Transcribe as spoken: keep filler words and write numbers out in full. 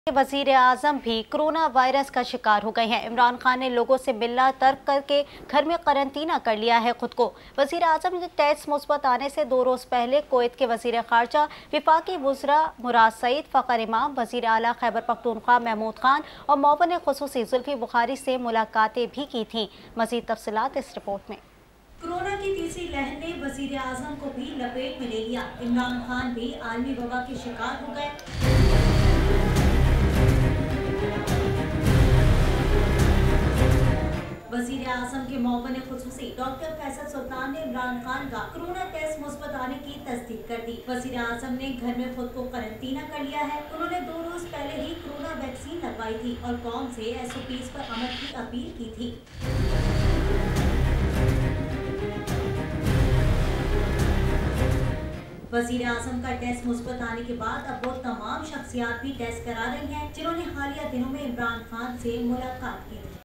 वजीर आजम भी corona virus का शिकार हो गए हैं। इमरान खान ने लोगों से मिलना तर्क करके घर में करंतना कर लिया है खुद को। वजीर आजम के टेस्ट मुस्बत आने से दो रोज पहले कुवैत के वजीर खारजा, विफाकी वज़रा मुराद सईद, फ़खर इमाम, वजीर आला खैबर पख्तूनख्वा महमूद खान और मुअव्विन खुसूसी जुल्फी बुखारी से मुलाकातें भी की थीं। मज़ीद तफसीलात इस रिपोर्ट में। कोरोना की तीसरी लहर ने वजीर आजम को भी लपेट में ले लिया। इमरान खान भी आलमी वबा के शिकार हो गए। वजीर आजम के मुअव्विन खुसूसी डॉक्टर फैसल सुल्तान ने इमरान खान का कोरोना टेस्ट मुस्बत आने की तस्दीक कर दी। वजीर आजम ने घर में खुद को करंतना कर लिया है। उन्होंने दो रोज पहले ही कोरोना वैक्सीन लगवाई थी और कौम से एस ओ पीज़ पर अमल की अपील की थी। वजीर आजम का टेस्ट मुस्बत आने के बाद अब वो तमाम शख्सियात भी टेस्ट करा रही हैं जिन्होंने हालिया दिनों में इमरान खान से मुलाकात की थी।